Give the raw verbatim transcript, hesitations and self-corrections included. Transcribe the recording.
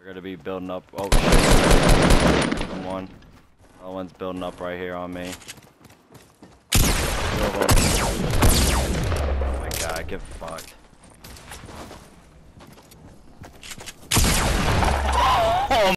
They're gonna be building up. Oh shit. Someone. Another one's building up right here on me. Oh my god, get fucked.